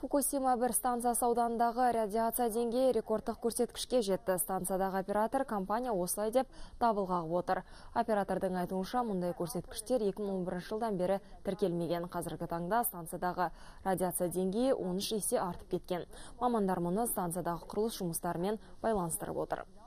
Фукусима бір станциясы ауданындағы радиация деңгейі рекордтық көрсеткішке жетті. Станциядағы оператор компания осылай деп дабыл қағып отыр. Оператордың айтуынша, мұндай көрсеткіштер 2011 жылдан бері тіркелмеген. Қазіргі таңда станциядағы радиация деңгейі 13 есе артып кеткен. Мамандар мұны станциядағы құрылыс жұмыстарымен байланыстырып отыр.